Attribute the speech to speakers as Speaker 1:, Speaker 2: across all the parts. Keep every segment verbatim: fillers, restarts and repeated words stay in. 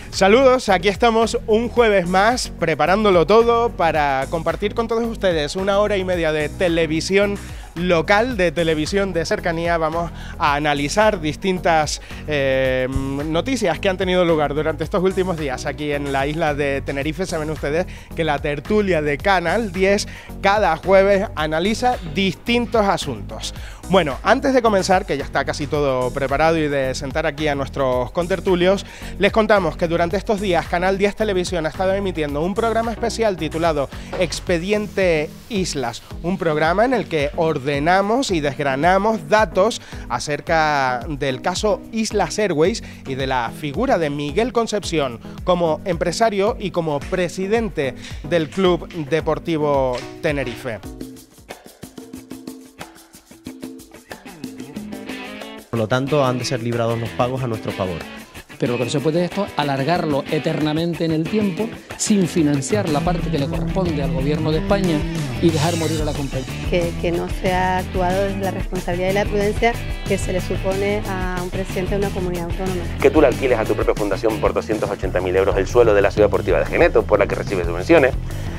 Speaker 1: Saludos, aquí estamos un jueves más preparándolo todo para compartir con todos ustedes una hora y media de televisión local, de televisión de cercanía. Vamos a analizar distintas eh, noticias que han tenido lugar durante estos últimos días aquí en la isla de Tenerife. Saben ustedes que la tertulia de Canal diez cada jueves analiza distintos asuntos. Bueno, antes de comenzar, que ya está casi todo preparado, y de sentar aquí a nuestros contertulios, les contamos que durante estos días Canal diez Televisión ha estado emitiendo un programa especial titulado Expediente Islas, un programa en el que ordenamos y desgranamos datos acerca del caso Islas Airways y de la figura de Miguel Concepción como empresario y como presidente del Club Deportivo Tenerife.
Speaker 2: Por lo tanto, han de ser librados los pagos a nuestro favor.
Speaker 3: Pero lo que no se puede es esto alargarlo eternamente en el tiempo sin financiar la parte que le corresponde al Gobierno de España y dejar morir a la compañía.
Speaker 4: Que, que no se ha actuado desde la responsabilidad y la prudencia que se le supone a un presidente de una comunidad autónoma.
Speaker 5: Que tú le alquiles a tu propia fundación por doscientos ochenta mil euros el suelo de la ciudad deportiva de Geneto, por la que recibe subvenciones.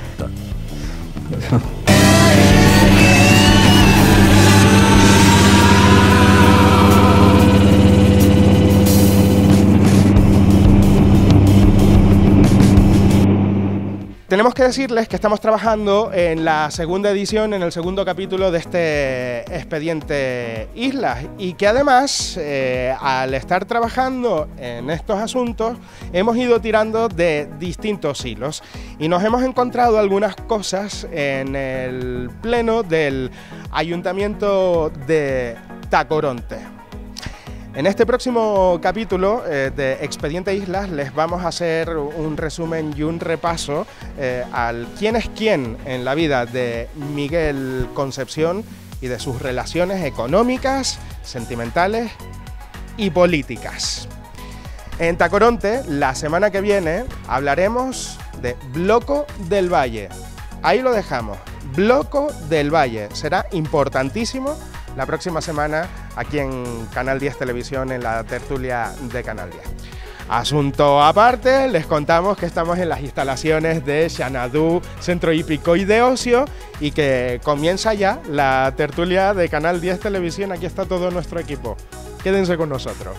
Speaker 1: Tenemos que decirles que estamos trabajando en la segunda edición, en el segundo capítulo de este Expediente Islas, y que además, eh, al estar trabajando en estos asuntos, hemos ido tirando de distintos hilos y nos hemos encontrado algunas cosas en el pleno del Ayuntamiento de Tacoronte. En este próximo capítulo eh, de Expediente Islas les vamos a hacer un resumen y un repaso eh, al quién es quién en la vida de Miguel Concepción y de sus relaciones económicas, sentimentales y políticas. En Tacoronte, la semana que viene, hablaremos de Bloco del Valle. Ahí lo dejamos, Bloco del Valle. Será importantísimo la próxima semana aquí en Canal diez Televisión, en la tertulia de Canal diez. Asunto aparte, les contamos que estamos en las instalaciones de Xanadu, Centro Hípico y de Ocio, y que comienza ya la tertulia de Canal diez Televisión. Aquí está todo nuestro equipo. Quédense con nosotros.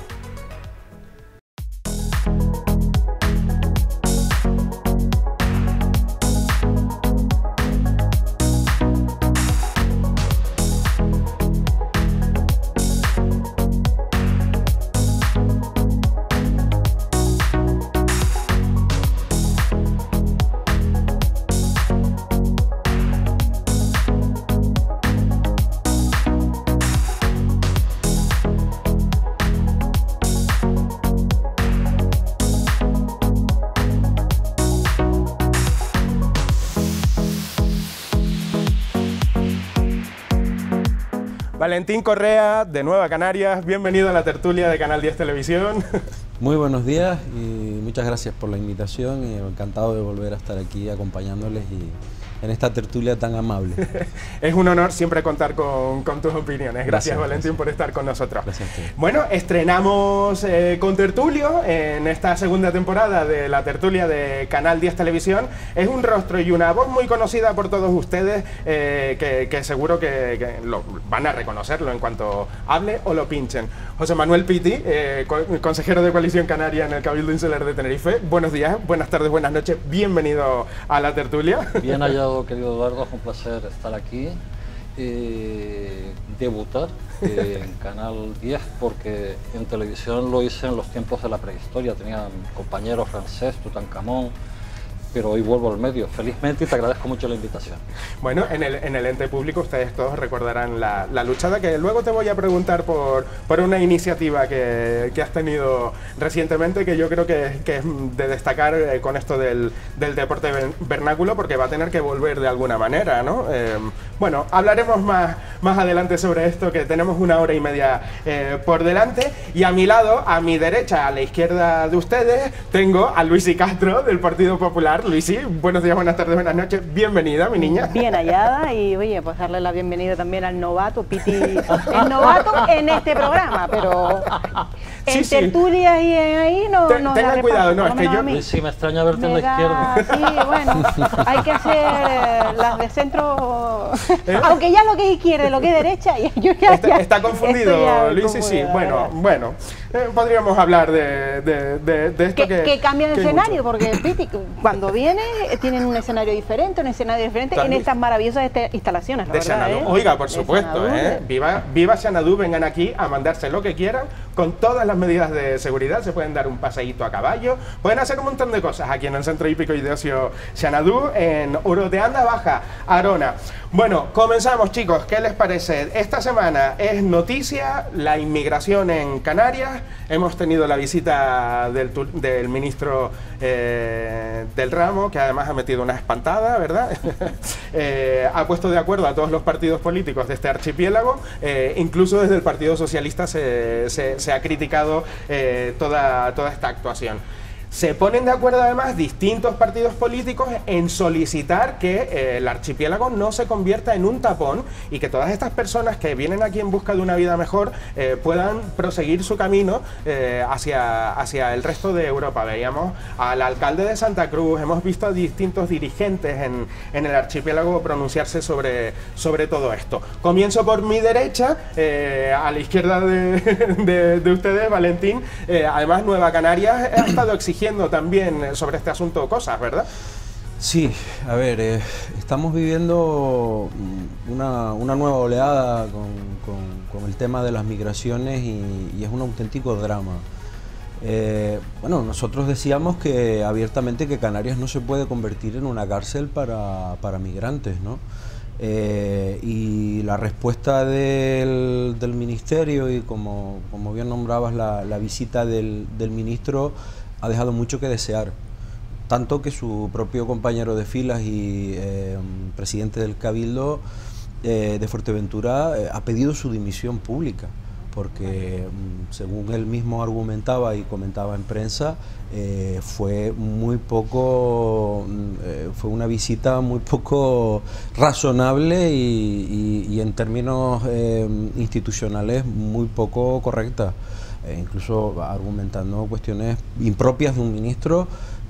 Speaker 1: Valentín Correa, de Nueva Canarias, bienvenido a la tertulia de Canal diez Televisión.
Speaker 6: Muy buenos días y muchas gracias por la invitación, y encantado de volver a estar aquí acompañándoles y en esta tertulia tan amable.
Speaker 1: Es un honor siempre contar con, con tus opiniones. Gracias, gracias Valentín, gracias por estar con nosotros.
Speaker 6: Gracias a ti.
Speaker 1: Bueno, estrenamos eh, con tertulio en esta segunda temporada de la tertulia de Canal diez Televisión. Es un rostro y una voz muy conocida por todos ustedes, eh, que, que seguro que, que lo, van a reconocerlo en cuanto hable o lo pinchen. José Manuel Piti, eh, consejero de Coalición Canaria en el Cabildo Insular de Tenerife. Buenos días, buenas tardes, buenas noches. Bienvenido a la tertulia.
Speaker 7: Bien hallado, querido Eduardo, es un placer estar aquí, eh, debutar eh, en Canal diez, porque en televisión lo hice en los tiempos de la prehistoria, tenía compañero francés, Tutankamón, pero hoy vuelvo al medio, felizmente, y te agradezco mucho la invitación.
Speaker 1: Bueno, en el, en el ente público ustedes todos recordarán la, la luchada, que luego te voy a preguntar por, por una iniciativa que, que has tenido recientemente, que yo creo que, que es de destacar eh, con esto del, del deporte vernáculo, porque va a tener que volver de alguna manera, ¿no? Eh, bueno, hablaremos más, más adelante sobre esto, que tenemos una hora y media eh, por delante, y a mi lado, a mi derecha, a la izquierda de ustedes, tengo a Luisi Castro, del Partido Popular. Luisi, buenos días, buenas tardes, buenas noches, bienvenida, mi niña.
Speaker 8: Bien hallada, y oye, pues darle la bienvenida también al novato, Piti, el novato en este programa, pero En
Speaker 1: Sí, sí.
Speaker 8: tertulias y en ahí no,
Speaker 1: Te-
Speaker 8: no
Speaker 1: tengan
Speaker 8: la
Speaker 1: cuidado,
Speaker 8: reparto,
Speaker 1: no,
Speaker 8: por
Speaker 1: es
Speaker 8: lo
Speaker 1: que
Speaker 8: menos
Speaker 1: yo-
Speaker 8: a mí.
Speaker 7: Sí, sí, me extraña verte en
Speaker 8: Me
Speaker 7: la
Speaker 8: da-
Speaker 7: izquierda.
Speaker 8: Sí, bueno, hay que hacer eh, las de centro,
Speaker 1: ¿Eh?
Speaker 8: aunque ya lo que es izquierda y lo que es derecha, y yo ya,
Speaker 1: Está,
Speaker 8: ya
Speaker 1: está
Speaker 8: estoy
Speaker 1: confundido,
Speaker 8: ya
Speaker 1: Luis, sí, sí.
Speaker 8: confundida, la
Speaker 1: Bueno,
Speaker 8: verdad.
Speaker 1: bueno. Eh, podríamos hablar de, de, de, de esto
Speaker 8: Que,
Speaker 1: que...
Speaker 8: que cambia de
Speaker 1: que hay
Speaker 8: escenario,
Speaker 1: mucho.
Speaker 8: porque Piti, cuando viene eh, tienen un escenario diferente, un escenario diferente
Speaker 1: También.
Speaker 8: en estas maravillosas este- instalaciones, la
Speaker 1: De
Speaker 8: verdad,
Speaker 1: Xanadu.
Speaker 8: ¿eh?
Speaker 1: Oiga, por
Speaker 8: De
Speaker 1: supuesto,
Speaker 8: Xanadu,
Speaker 1: ¿eh?
Speaker 8: de-
Speaker 1: Viva, viva Xanadu, vengan aquí a mandarse lo que quieran, con todas las medidas de seguridad, se pueden dar un paseíto a caballo, pueden hacer un montón de cosas aquí en el Centro Hípico y de Ocio Xanadu, en Uroteanda Baja, Arona. Bueno, comenzamos, chicos, ¿qué les parece? Esta semana es noticia la inmigración en Canarias, hemos tenido la visita del, tu- del ministro eh, del ramo, que además ha metido una espantada, ¿verdad? Eh, ha puesto de acuerdo a todos los partidos políticos de este archipiélago, eh, incluso desde el Partido Socialista se, se- se ha criticado eh, toda, toda esta actuación. Se ponen de acuerdo además distintos partidos políticos en solicitar que eh, el archipiélago no se convierta en un tapón y que todas estas personas que vienen aquí en busca de una vida mejor eh, puedan proseguir su camino eh, hacia, hacia el resto de Europa. Veíamos al alcalde de Santa Cruz, hemos visto a distintos dirigentes en, en el archipiélago pronunciarse sobre, sobre todo esto. Comienzo por mi derecha, eh, a la izquierda de, de, de ustedes, Valentín. Eh, además, Nueva Canarias ha estado exigiendo también sobre este asunto cosas, ¿verdad?
Speaker 6: Sí, a ver, eh, estamos viviendo una, una nueva oleada con, con- con el tema de las migraciones y, y es un auténtico drama. Eh, bueno, nosotros decíamos que abiertamente que Canarias no se puede convertir en una cárcel para, para migrantes, ¿no? Eh, y la respuesta del, del ministerio y como, como bien nombrabas la, la visita del, del ministro ha dejado mucho que desear, tanto que su propio compañero de filas y eh, presidente del Cabildo eh, de Fuerteventura eh, ha pedido su dimisión pública, porque mm, según él mismo argumentaba y comentaba en prensa, eh, fue muy poco, mm, eh, fue una visita muy poco razonable y, y- y en términos eh, institucionales muy poco correcta. Eh, incluso argumentando cuestiones impropias de un ministro,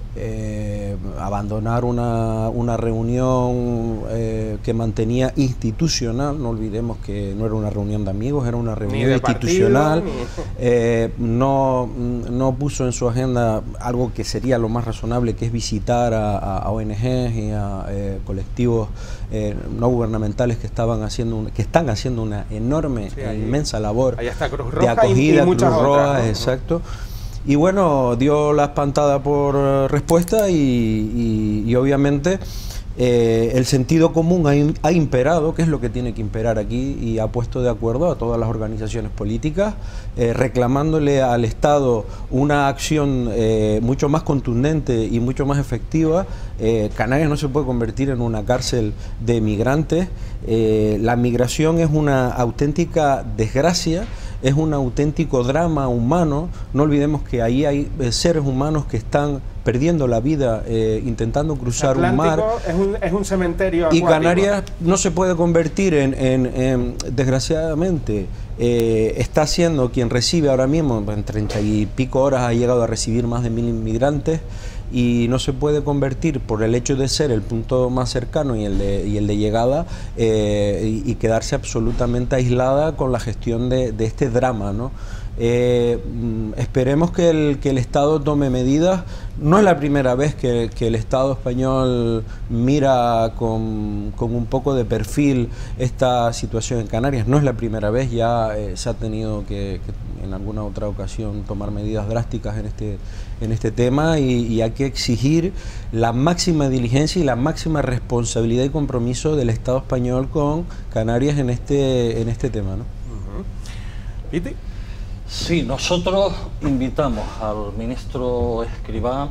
Speaker 6: eh, abandonar una, una reunión eh, que mantenía institucional, no olvidemos que no era una reunión de amigos, era una reunión
Speaker 1: de
Speaker 6: institucional,
Speaker 1: partido, ni-
Speaker 6: eh, no, no puso en su agenda algo que sería lo más razonable, que es visitar a, a- a O N Ges y a eh, colectivos eh, no gubernamentales que estaban haciendo un- que están haciendo una enorme
Speaker 1: Sí,
Speaker 6: e
Speaker 1: ahí-
Speaker 6: inmensa labor
Speaker 1: ahí está Cruz
Speaker 6: de
Speaker 1: Roja y-
Speaker 6: acogida,
Speaker 1: y muchas
Speaker 6: Cruz
Speaker 1: otras,
Speaker 6: Roja,
Speaker 1: ¿no?
Speaker 6: exacto. Y bueno, dio la espantada por eh, respuesta y, y- y obviamente eh, el sentido común ha, im- ha imperado, que es lo que tiene que imperar aquí, y ha puesto de acuerdo a todas las organizaciones políticas, eh, reclamándole al Estado una acción eh, mucho más contundente y mucho más efectiva. Eh, Canarias no se puede convertir en una cárcel de migrantes. Eh, la migración es una auténtica desgracia, es un auténtico drama humano. No olvidemos que ahí hay eh, seres humanos que están perdiendo la vida eh, intentando cruzar un mar.
Speaker 1: Atlántico es un, es un cementerio
Speaker 6: Y
Speaker 1: acuático.
Speaker 6: Canarias no se puede convertir en, en- en- desgraciadamente, eh, está siendo quien recibe ahora mismo, en treinta y pico horas ha llegado a recibir más de mil inmigrantes, y no se puede convertir por el hecho de ser el punto más cercano y el de, y el de llegada eh, y, y quedarse absolutamente aislada con la gestión de, de este drama, ¿no? Eh, mm, esperemos que el, que el Estado tome medidas. No es la primera vez que, que el Estado español mira con, con un poco de perfil esta situación en Canarias, no es la primera vez, ya eh, se ha tenido que, que en alguna otra ocasión tomar medidas drásticas en este, en este tema y, y hay que exigir la máxima diligencia y la máxima responsabilidad y compromiso del Estado español con Canarias en este, en este tema, ¿no?
Speaker 1: Ujú. Piti.
Speaker 7: Sí, nosotros invitamos al ministro Escrivá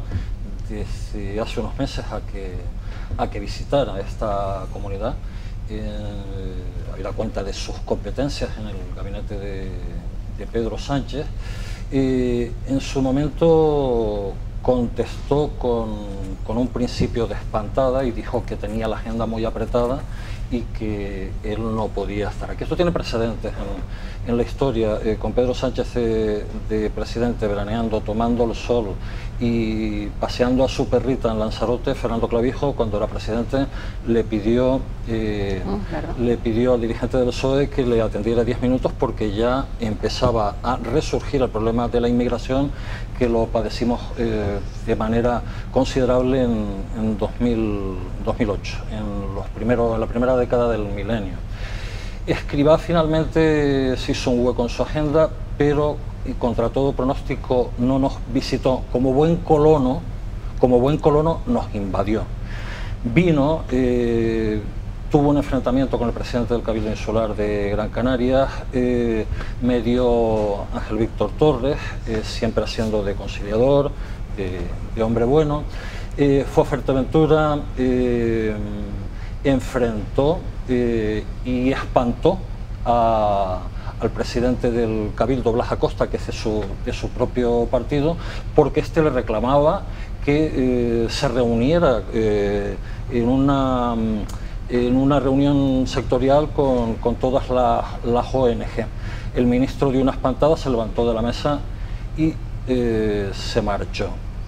Speaker 7: desde hace unos meses a que, a que visitara esta comunidad, eh, habida cuenta de sus competencias en el gabinete de, de Pedro Sánchez. Eh, en su momento contestó con, con un principio de espantada y dijo que tenía la agenda muy apretada y que él no podía estar aquí. Esto tiene precedentes en, en la historia, eh, con Pedro Sánchez eh, de presidente veraneando, tomando el sol y paseando a su perrita en Lanzarote. Fernando Clavijo, cuando era presidente, le pidió, eh, mm, le pidió al dirigente del P S O E que le atendiera diez minutos porque ya empezaba a resurgir el problema de la inmigración, que lo padecimos eh, de manera considerable en, en dos mil, dos mil ocho, en, los primeros, en la primera década del milenio. Escribá finalmente se hizo un hueco en su agenda, pero y contra todo pronóstico no nos visitó. Como buen colono, como buen colono nos invadió. Vino, eh, tuvo un enfrentamiento con el presidente del Cabildo Insular de Gran Canaria, eh, me dio Ángel Víctor Torres, eh, siempre haciendo de conciliador, de, de hombre bueno. Eh, fue a Fuerteventura, eh, enfrentó eh, y espantó a al presidente del Cabildo, Blas Acosta, que es de su, de su propio partido, porque este le reclamaba que eh, se reuniera eh, en, una, en una reunión sectorial con, con todas las, las O N G. El ministro dio una espantada, se levantó de la mesa y eh, se marchó.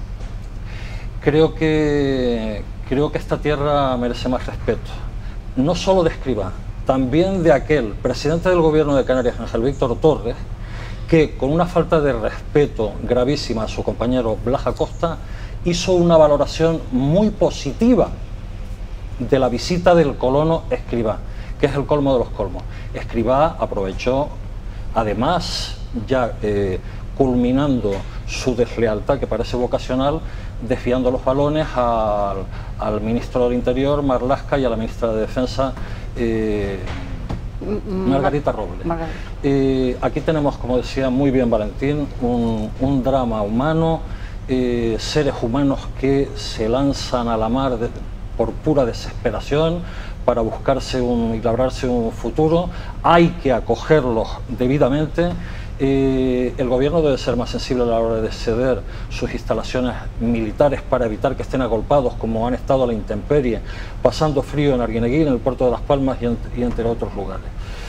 Speaker 7: Creo que, creo que esta tierra merece más respeto, no solo de Escrivá, también de aquel presidente del gobierno de Canarias, Ángel Víctor Torres, que con una falta de respeto gravísima a su compañero Blas Acosta hizo una valoración muy positiva de la visita del colono Escrivá, que es el colmo de los colmos. Escrivá aprovechó, además, ya eh, culminando su deslealtad, que parece vocacional, desviando los balones al, al ministro del Interior, Marlaska, y a la ministra de Defensa, Eh, Margarita Robles. Margarita. Eh, aquí tenemos, como decía muy bien Valentín, un, un drama humano, eh, seres humanos que se lanzan a la mar de, por pura desesperación para buscarse un, y labrarse un futuro. Hay que acogerlos debidamente. Eh, el gobierno debe ser más sensible a la hora de ceder sus instalaciones militares para evitar que estén agolpados, como han estado a la intemperie, pasando frío en Arguineguín, en el puerto de Las Palmas y, en, y entre otros lugares.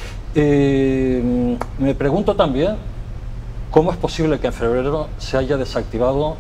Speaker 7: Eh, me pregunto también cómo es posible que en febrero se haya desactivado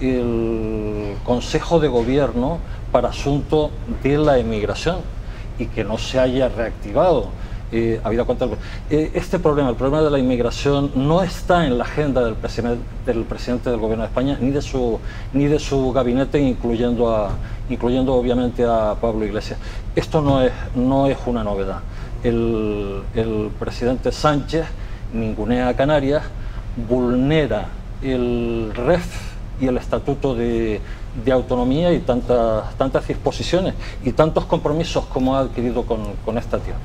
Speaker 7: el Consejo de Gobierno para asunto de la emigración y que no se haya reactivado. Eh, habida cuenta del, eh, este problema, el problema de la inmigración, no está en la agenda del, presidente, del presidente del gobierno de España ni de su, ni de su gabinete, incluyendo, a, incluyendo obviamente a Pablo Iglesias. Esto no es, no es una novedad. El, el presidente Sánchez ningunea a Canarias, vulnera el R E F y el Estatuto de, de Autonomía y tantas, tantas disposiciones y tantos compromisos como ha adquirido con, con esta tierra.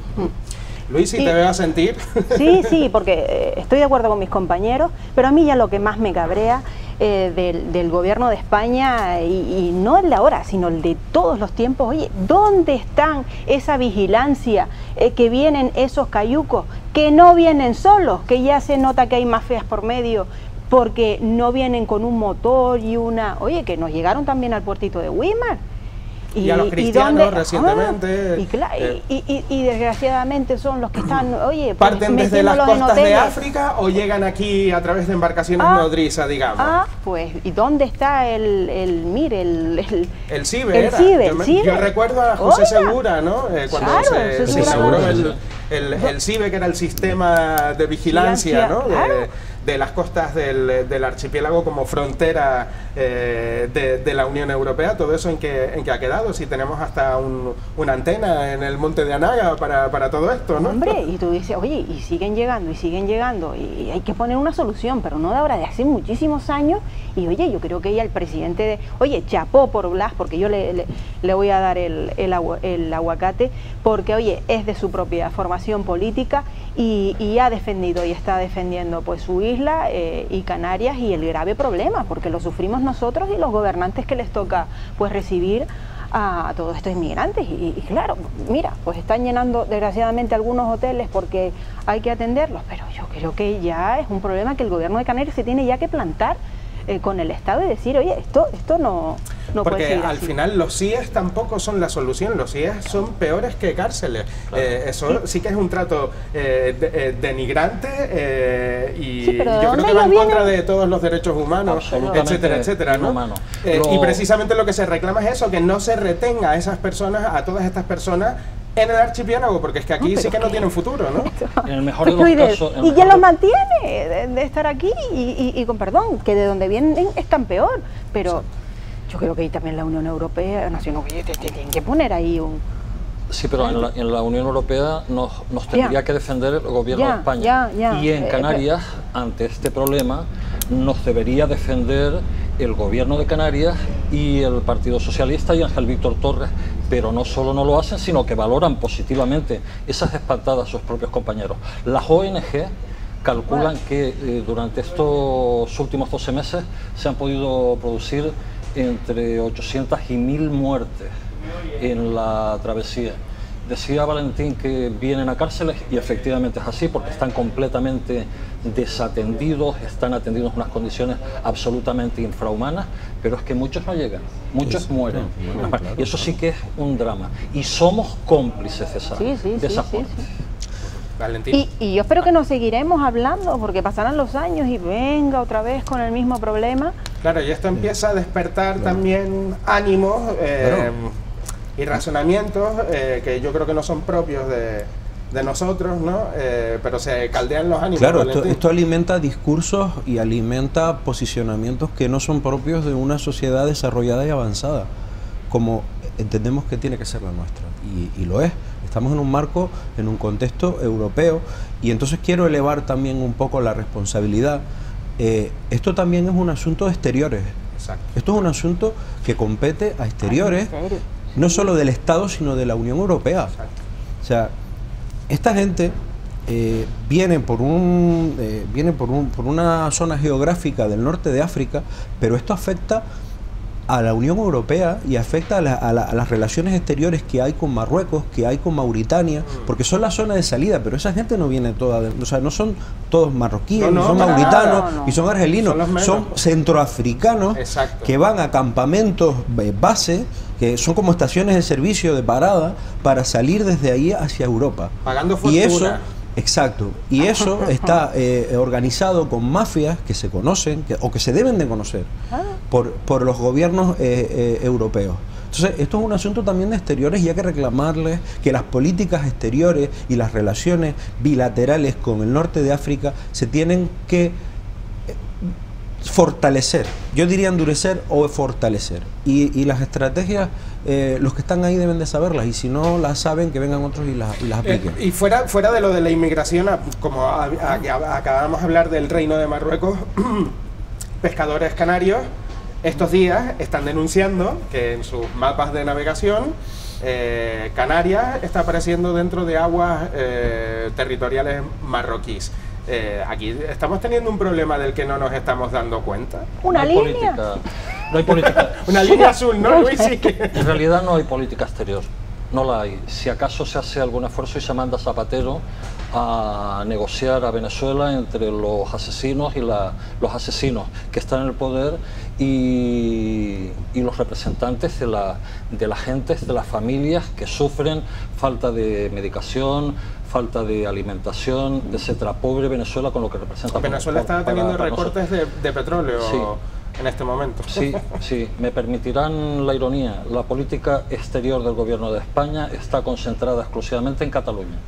Speaker 1: Luis, si
Speaker 8: sí.
Speaker 1: te veo a sentir.
Speaker 8: Sí, sí, porque eh, estoy de acuerdo con mis compañeros, pero a mí ya lo que más me cabrea eh, del, del gobierno de España, y, y no el de ahora, sino el de todos los tiempos, oye, ¿dónde están esa vigilancia, eh, que vienen esos cayucos, que no vienen solos, que ya se nota que hay mafias por medio, porque no vienen con un motor y una... Oye, que nos llegaron también al puertito de Weimar.
Speaker 1: Y, y a los cristianos ¿y recientemente.
Speaker 8: Ah, y, claro, eh, y, y, y desgraciadamente son los que están, oye, pues,
Speaker 1: parten desde las costas de África o llegan aquí a través de embarcaciones
Speaker 8: ah,
Speaker 1: nodrizas, digamos.
Speaker 8: Ah, pues, ¿y dónde está el, el mire, el... El,
Speaker 1: el CIBE,
Speaker 8: el
Speaker 1: era.
Speaker 8: CIBE,
Speaker 1: yo, me,
Speaker 8: el CIBE.
Speaker 1: yo recuerdo a José
Speaker 8: Oiga.
Speaker 1: Segura, ¿no? Eh, cuando
Speaker 8: claro,
Speaker 1: se, se inauguró el, el, el CIBE, que era el sistema de vigilancia, ¿no?
Speaker 8: Claro.
Speaker 1: De, de las costas del, del archipiélago como frontera eh, de, de la Unión Europea. Todo eso en que, en que ha quedado, si tenemos hasta un, una antena en el monte de Anaga para, para todo esto, ¿no?
Speaker 8: Hombre, y tú dices, oye, y siguen llegando, y siguen llegando, y hay que poner una solución, pero no de ahora, de hace muchísimos años. Y oye, yo creo que ya el presidente de, oye, chapó por Blas, porque yo le, le, le voy a dar el, el, agua, el aguacate, porque oye, es de su propia formación política y, y ha defendido y está defendiendo pues su isla eh, y Canarias, y el grave problema, porque lo sufrimos nosotros y los gobernantes que les toca pues recibir a todos estos inmigrantes. Y, y claro, mira, pues están llenando desgraciadamente algunos hoteles porque hay que atenderlos, pero yo creo que ya es un problema que el gobierno de Canarias se tiene ya que plantar eh, con el Estado y decir, oye, esto, esto no... no puede
Speaker 1: porque
Speaker 8: seguir
Speaker 1: al
Speaker 8: así.
Speaker 1: final los C I E S tampoco son la solución, los C I E S son peores que cárceles.
Speaker 7: Claro.
Speaker 1: Eh, eso sí que es un trato eh, de, eh, denigrante eh, y
Speaker 8: Sí, pero ¿de
Speaker 1: yo creo
Speaker 8: dónde
Speaker 1: que va en
Speaker 8: ellos
Speaker 1: contra
Speaker 8: vienen?
Speaker 1: de todos los derechos humanos,
Speaker 7: Absolutamente
Speaker 1: etcétera, etcétera, ¿no?
Speaker 7: inhumano.
Speaker 1: Eh,
Speaker 7: Lo-
Speaker 1: Y precisamente lo que se reclama es eso, que no se retenga a esas personas, a todas estas personas en el archipiélago, porque es que aquí
Speaker 8: No,
Speaker 1: sí
Speaker 8: pero
Speaker 1: que no
Speaker 8: ¿qué?
Speaker 1: tienen futuro, ¿no?
Speaker 7: En el mejor de
Speaker 8: Pero
Speaker 7: los
Speaker 8: y de-
Speaker 7: casos... en el
Speaker 8: ¿Y
Speaker 7: mejor
Speaker 8: quién los
Speaker 7: de-
Speaker 8: mantiene de, de estar aquí? Y, y- y con perdón, que de donde vienen están peor. Pero yo creo que ahí también la Unión Europea, Naciones Unidas, tienen que poner ahí un...
Speaker 7: Sí, pero en la, en la Unión Europea nos, nos tendría
Speaker 8: Ya.
Speaker 7: que defender el gobierno
Speaker 8: Ya,
Speaker 7: de España.
Speaker 8: ya, ya.
Speaker 7: Y en
Speaker 8: Eh,
Speaker 7: Canarias, ante este problema, nos debería defender el gobierno de Canarias y el Partido Socialista y Ángel Víctor Torres, pero no solo no lo hacen, sino que valoran positivamente esas espantadas a sus propios compañeros. Las O N G calculan que eh, durante estos últimos doce meses se han podido producir entre ochocientas y mil muertes en la travesía. Decía Valentín que vienen a cárceles y efectivamente es así porque están completamente desatendidos, están atendidos en unas condiciones absolutamente infrahumanas, pero es que muchos no llegan, muchos
Speaker 6: Es-
Speaker 7: mueren.
Speaker 6: no, claro,
Speaker 7: Y eso sí
Speaker 6: claro.
Speaker 7: que es un drama. Y somos cómplices de, esa,
Speaker 8: Sí, sí,
Speaker 7: de
Speaker 8: sí,
Speaker 7: esas
Speaker 8: sí,
Speaker 7: muertes.
Speaker 8: sí.
Speaker 1: Valentín.
Speaker 8: Y, y yo espero que nos seguiremos hablando, porque pasarán los años y venga otra vez con el mismo problema.
Speaker 1: Claro, y esto empieza a despertar también ánimos eh,
Speaker 6: Claro.
Speaker 1: y razonamientos eh, que yo creo que no son propios de, de nosotros, ¿no? Eh, pero se caldean los ánimos.
Speaker 6: Claro, esto,
Speaker 1: Valentín.
Speaker 6: esto alimenta discursos y alimenta posicionamientos que no son propios de una sociedad desarrollada y avanzada, como entendemos que tiene que ser la nuestra, y, y lo es. Estamos en un marco, en un contexto europeo, y entonces quiero elevar también un poco la responsabilidad. Eh, esto también es un asunto de exteriores.
Speaker 1: Exacto.
Speaker 6: Esto es un asunto que compete a exteriores,
Speaker 8: Ay, ¿en serio?
Speaker 6: no solo del Estado, sino de la Unión Europea.
Speaker 1: Exacto.
Speaker 6: O sea, esta gente eh, viene, por, un, eh, viene por, un, por una zona geográfica del norte de África, pero esto afecta a la Unión Europea y afecta a, la- a la- a las relaciones exteriores que hay con Marruecos, que hay con Mauritania, porque son la zona de salida, pero esa gente no viene toda, de- o sea, no son todos marroquíes,
Speaker 1: No,
Speaker 6: ni
Speaker 1: no,
Speaker 6: son
Speaker 1: para
Speaker 6: mauritanos,
Speaker 8: nada, no, no.
Speaker 6: ni son argelinos,
Speaker 1: Son los menos.
Speaker 6: son centroafricanos
Speaker 1: Exacto.
Speaker 6: que van a campamentos eh, base, que son como estaciones de servicio de parada, para salir desde ahí hacia Europa.
Speaker 1: Pagando
Speaker 6: Y eso,
Speaker 1: fortuna.
Speaker 6: exacto, y eso está eh, organizado con mafias que se conocen que- o que se deben de conocer por, por los gobiernos eh, eh, europeos. Entonces, esto es un asunto también de exteriores y hay que reclamarles que las políticas exteriores y las relaciones bilaterales con el norte de África se tienen que eh, fortalecer, yo diría endurecer o fortalecer, y, y las estrategias, eh, los que están ahí deben de saberlas, y si no las saben, que vengan otros y las, y las
Speaker 1: Eh,
Speaker 6: apliquen.
Speaker 1: y fuera, fuera de lo de la inmigración, a- como a- a- a- acabamos de hablar del Reino de Marruecos, pescadores canarios estos días están denunciando que en sus mapas de navegación eh, Canarias está apareciendo dentro de aguas eh, territoriales marroquíes. Eh, aquí estamos teniendo un problema del que no nos estamos dando cuenta.
Speaker 8: ¿Una
Speaker 7: no hay
Speaker 8: línea?
Speaker 7: política, no hay política.
Speaker 1: Una línea azul, ¿no, Luis? Sí que-
Speaker 7: En realidad no hay política exterior, no la hay. Si acaso se hace algún esfuerzo y se manda a Zapatero a negociar a Venezuela entre los asesinos y la- los asesinos que están en el poder y, y los representantes de la, de la gente, de las familias que sufren falta de medicación, falta de alimentación, etcétera. Pobre Venezuela con lo que representa.
Speaker 1: Venezuela
Speaker 7: para-
Speaker 1: está teniendo
Speaker 7: para- para
Speaker 1: recortes de, de petróleo
Speaker 7: Sí.
Speaker 1: en este momento.
Speaker 7: Sí, sí, me permitirán la ironía. La política exterior del gobierno de España está concentrada exclusivamente en Cataluña.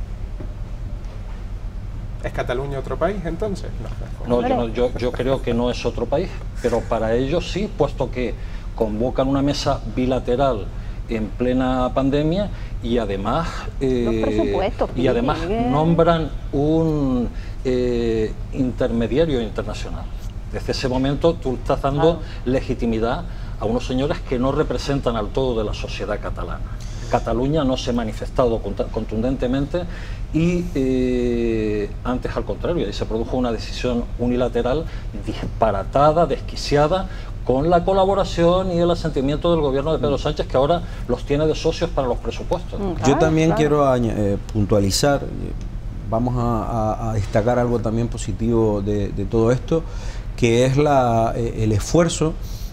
Speaker 1: ¿Es Cataluña otro país entonces? No.
Speaker 7: No, yo, no- yo, yo creo que no es otro país, pero para ellos sí, puesto que convocan una mesa bilateral en plena pandemia y además eh,
Speaker 8: presupuestos
Speaker 7: y además
Speaker 8: piden.
Speaker 7: nombran un eh, intermediario internacional. Desde ese momento tú estás dando
Speaker 8: Claro.
Speaker 7: legitimidad a unos señores que no representan al todo de la sociedad catalana. Cataluña no se ha manifestado conta- contundentemente y eh, antes al contrario, ahí se produjo una decisión unilateral disparatada, desquiciada, con la colaboración y el asentimiento del gobierno de Pedro Sánchez, que ahora los tiene de socios para los presupuestos.
Speaker 8: Mm,
Speaker 6: Yo
Speaker 8: claro,
Speaker 6: también
Speaker 8: claro.
Speaker 6: quiero añ- eh, puntualizar, eh, vamos a, a- a destacar algo también positivo de, de todo esto, que es la, eh, el esfuerzo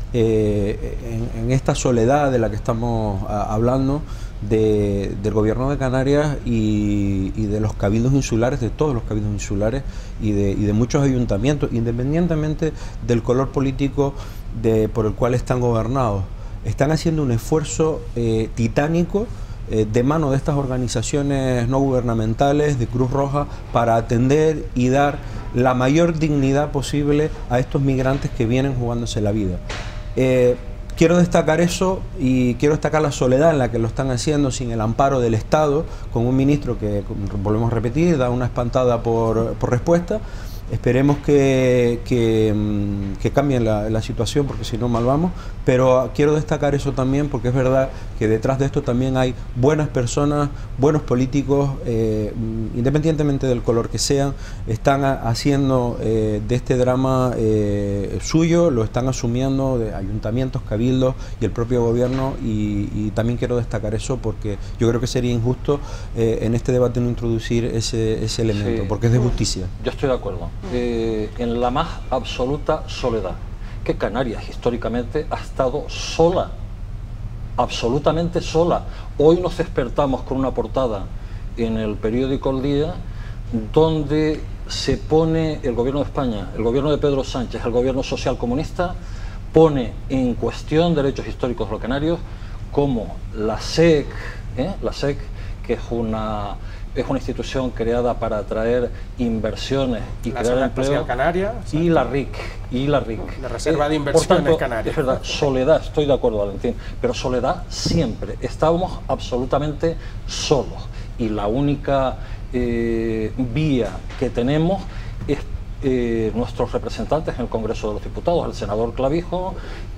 Speaker 6: eh, en, en esta soledad de la que estamos a, hablando, de, del gobierno de Canarias y, y de los cabildos insulares, de todos los cabildos insulares y de, y de muchos ayuntamientos, independientemente del color político de, por el cual están gobernados. Están haciendo un esfuerzo eh, titánico eh, de mano de estas organizaciones no gubernamentales, de Cruz Roja, para atender y dar la mayor dignidad posible a estos migrantes que vienen jugándose la vida. Eh, quiero destacar eso y quiero destacar la soledad en la que lo están haciendo, sin el amparo del Estado, con un ministro que, volvemos a repetir, da una espantada por, por respuesta. Esperemos que, que, que cambien la, la situación, porque si no mal vamos, pero quiero destacar eso también, porque es verdad que detrás de esto también hay buenas personas, buenos políticos, eh, independientemente del color que sean, están a, haciendo eh, de este drama eh, suyo, lo están asumiendo de ayuntamientos, cabildos y el propio gobierno, y, y también quiero destacar eso, porque yo creo que sería injusto eh, en este debate no introducir ese, ese elemento, sí, porque es de justicia.
Speaker 7: Yo estoy de acuerdo. Eh, en la más absoluta soledad, que Canarias históricamente ha estado sola, absolutamente sola. Hoy nos despertamos con una portada en el periódico El Día donde se pone el gobierno de España, el gobierno de Pedro Sánchez, el gobierno social comunista, pone en cuestión derechos históricos de los canarios, como la SEC, ¿eh? la SEC, que es una es una institución creada para atraer inversiones y
Speaker 1: la
Speaker 7: crear empleo,
Speaker 1: Canaria,
Speaker 7: y la R I C, y la R I C.
Speaker 1: La Reserva de
Speaker 7: eh,
Speaker 1: Inversiones
Speaker 7: tanto,
Speaker 1: Canarias.
Speaker 7: Es verdad, soledad, estoy de acuerdo, Valentín, pero soledad siempre. Estábamos absolutamente solos y la única eh, vía que tenemos es eh, nuestros representantes en el Congreso de los Diputados, el senador Clavijo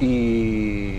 Speaker 7: y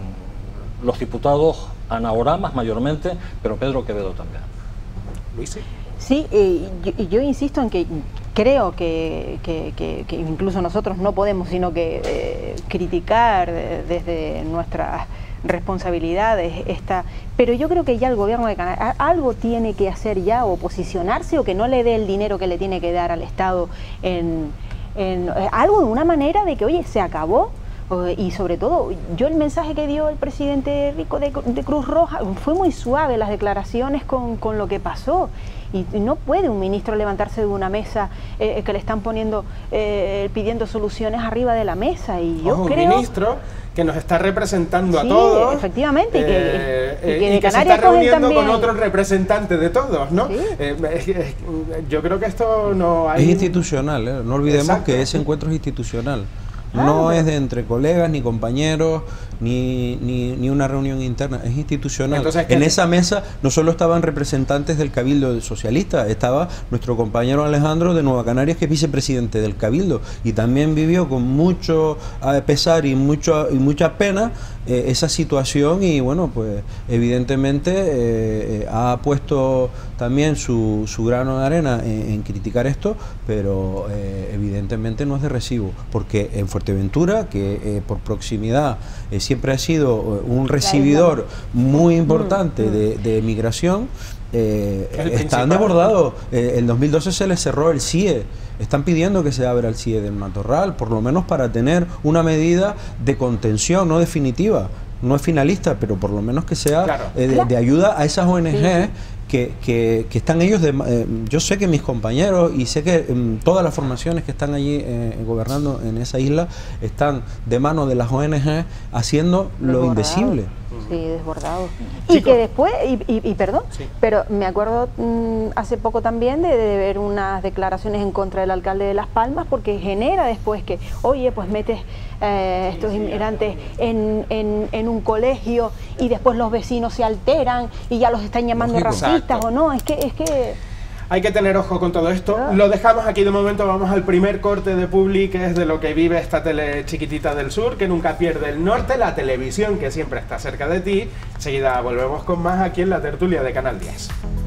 Speaker 7: mm, los diputados anaoramas mayormente, pero Pedro Quevedo también.
Speaker 1: Luis.
Speaker 8: Sí, eh, yo, yo insisto en que creo que, que, que, que incluso nosotros no podemos sino que eh, criticar de, desde nuestras responsabilidades esta, pero yo creo que ya el gobierno de Canarias algo tiene que hacer ya, o posicionarse, o que no le dé el dinero que le tiene que dar al Estado en, en algo, de una manera de que, oye, se acabó. Y sobre todo, yo el mensaje que dio el presidente Rico de, de Cruz Roja, fue muy suave las declaraciones con, con lo que pasó. Y no puede un ministro levantarse de una mesa eh, que le están poniendo, eh, pidiendo soluciones arriba de la mesa. Y yo
Speaker 1: Ojo,
Speaker 8: creo...
Speaker 1: un ministro que nos está representando
Speaker 8: sí,
Speaker 1: a todos.
Speaker 8: Efectivamente.
Speaker 1: Eh,
Speaker 8: y que,
Speaker 1: eh,
Speaker 8: y que,
Speaker 1: y
Speaker 8: de
Speaker 1: que se
Speaker 8: Canarias
Speaker 1: está reuniendo
Speaker 8: también...
Speaker 1: con otros representantes de todos, ¿no?
Speaker 8: ¿Sí?
Speaker 1: Eh, es, es, yo creo que esto no hay...
Speaker 6: Es institucional, ¿eh? No olvidemos Exacto. que ese encuentro es institucional.
Speaker 8: Ah,
Speaker 6: no
Speaker 8: pero...
Speaker 6: es de entre colegas, ni compañeros, ni, ni, ni una reunión interna, es institucional. Entonces, en esa mesa no solo estaban representantes del Cabildo Socialista, estaba nuestro compañero Alejandro de Nueva Canarias, que es vicepresidente del Cabildo, y también vivió con mucho pesar y, mucho, y mucha pena eh, esa situación, y bueno, pues evidentemente eh, ha puesto también su, su grano de arena en, en criticar esto, pero eh, evidentemente no es de recibo, porque en Fuerteventura, que eh, por proximidad eh, siempre ha sido un recibidor muy importante de, de migración, eh, están desbordados. Eh, en dos mil doce se les cerró el C I E. Están pidiendo que se abra el C I E del Matorral, por lo menos para tener una medida de contención, no definitiva, no es finalista, pero por lo menos que sea claro. eh, de, de ayuda a esas O N G. Sí. Que, que, que están ellos, de, eh, yo sé que mis compañeros y sé que eh, todas las formaciones que están allí eh, gobernando en esa isla están de mano de las O N G haciendo desbordado. Lo indecible.
Speaker 8: Sí, desbordado. Y Chicos. que después, y, y, y perdón, sí. pero me acuerdo mmm, hace poco también de, de ver unas declaraciones en contra del alcalde de Las Palmas, porque genera después que, oye, pues metes eh, estos inmigrantes en, en, en un colegio y después los vecinos se alteran y ya los están llamando Lógico. racistas. Exacto. O no, es que, es que...
Speaker 1: Hay que tener ojo con todo esto. Lo dejamos aquí de momento, vamos al primer corte de Publi, que es de lo que vive esta tele chiquitita del sur, que nunca pierde el norte, la televisión que siempre está cerca de ti. Enseguida volvemos con más aquí en la tertulia de Canal diez.